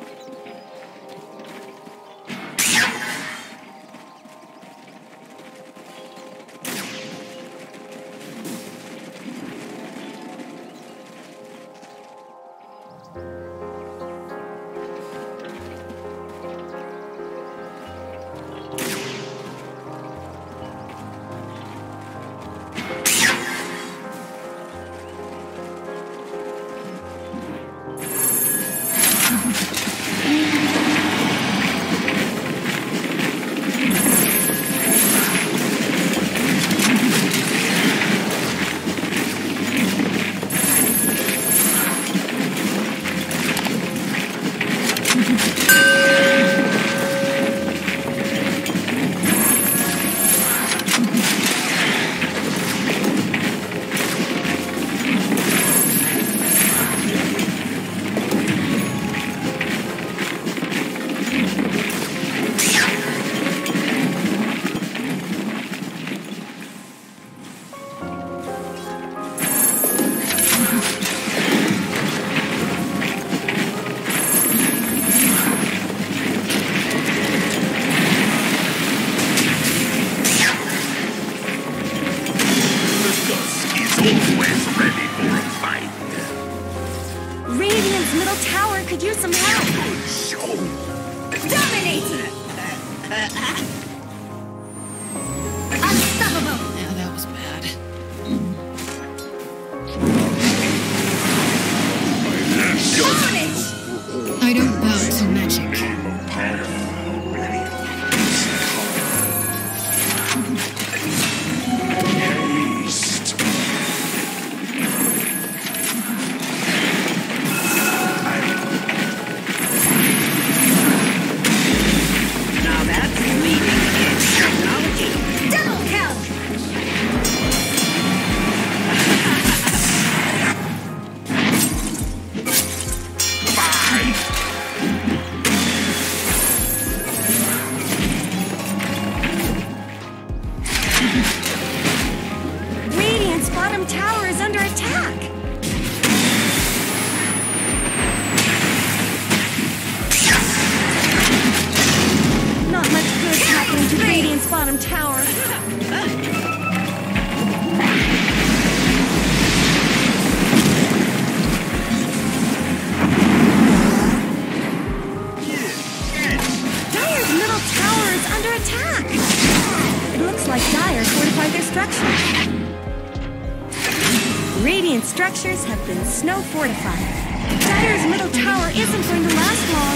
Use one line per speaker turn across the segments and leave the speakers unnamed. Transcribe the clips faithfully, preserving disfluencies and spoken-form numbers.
Structures have been snow fortified. Dire's middle tower isn't going to last long.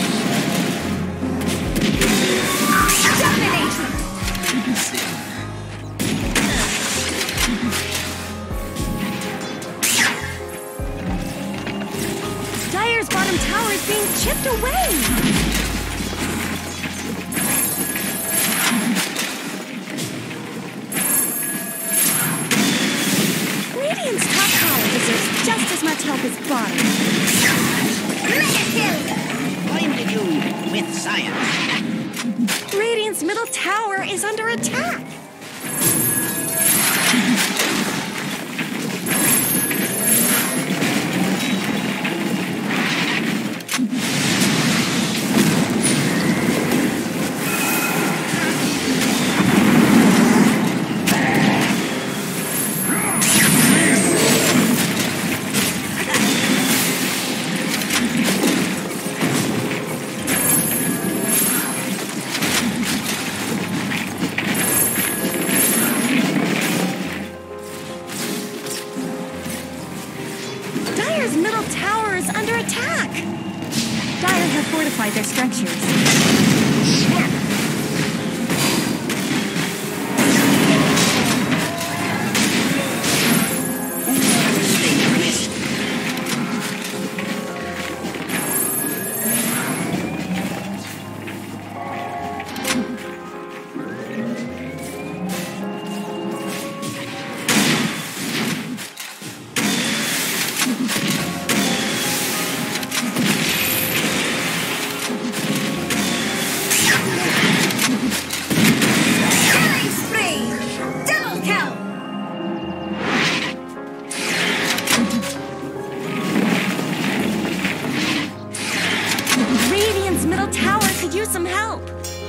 Domination! Dire's bottom tower is being chipped away. Just as much help as bottom.
Blinded you with science.
Radiant's middle tower is under attack. Their structures. use some help.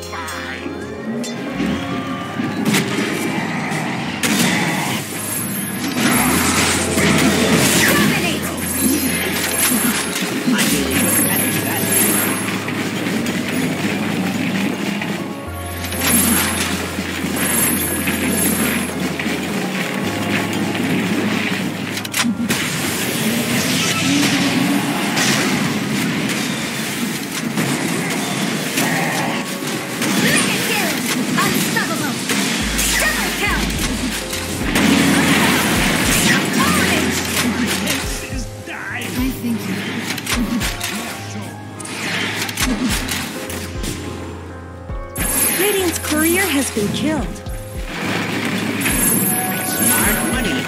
Radiant's courier has been killed.
Smart money.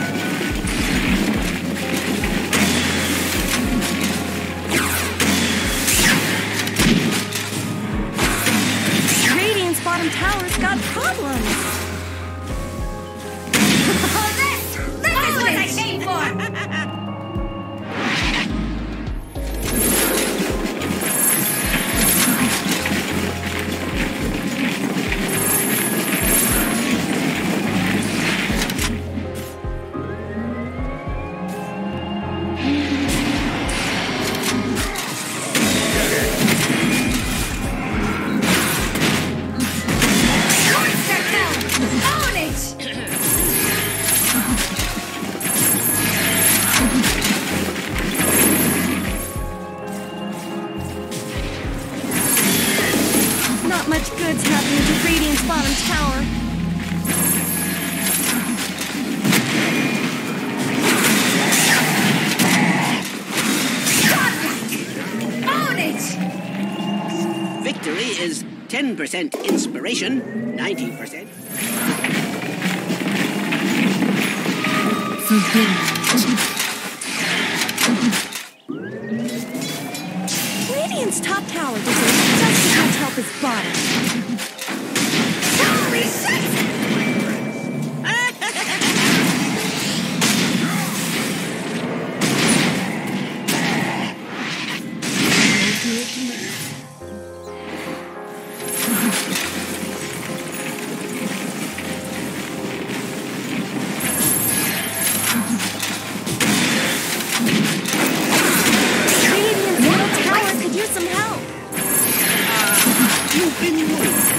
Radiant's bottom tower's got problems.
Oh, this! This is what I came for!
Not much good's happening to Radiant's bottom tower.
Own it!
Victory is ten percent inspiration, ninety percent.
Radiant's top tower deserves just as much help as bottom.
Holy shit!
Radiant's middle tower could use some help.
You've been moved.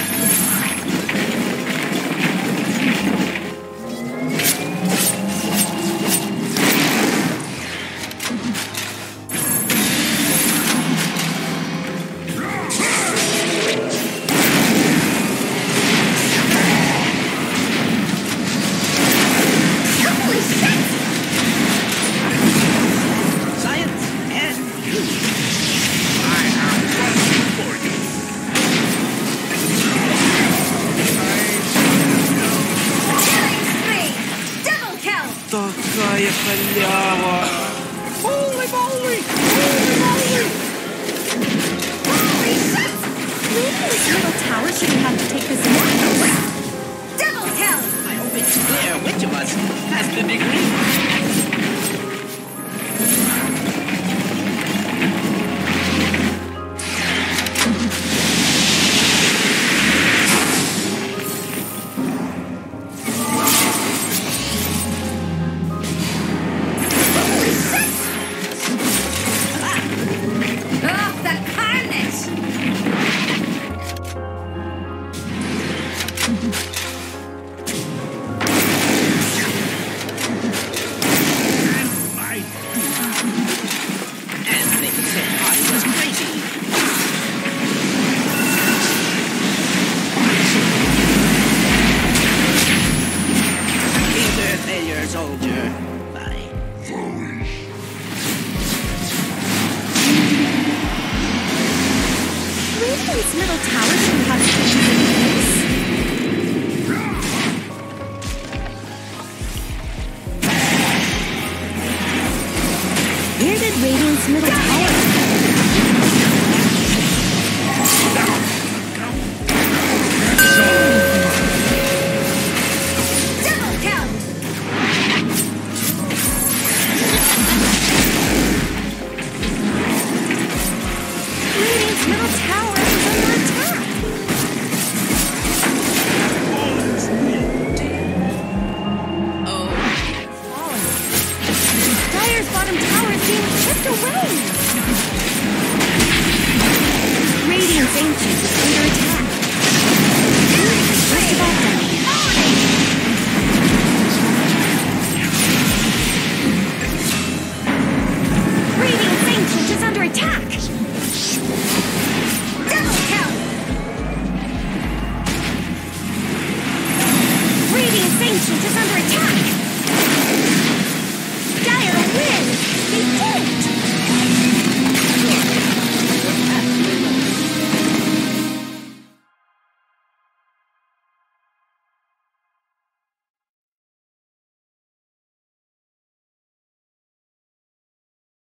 Holy shit!
Science and you.
I have something for you.
Killing spree! Double kill!
Такая халява! Holy moly! Holy moly!
Holy shit!
Radiant's middle tower shouldn't have to take this much.
Double kill!
I hope it's clear which of us has the degree.
Holy shit! Oh, the carnage!
My
And they said I was crazy. Either failure, soldier. Bye.
Radiant's middle tower shouldn't have to take this. Where did Radiant's middle tower?
Double kill!
Radiant's middle tower is under attack.
Radiant's Ancient is under attack. Just about done. Radiant's Ancient is under attack! Double kill! Radiant's Ancient is under attack! Dire wins! They did!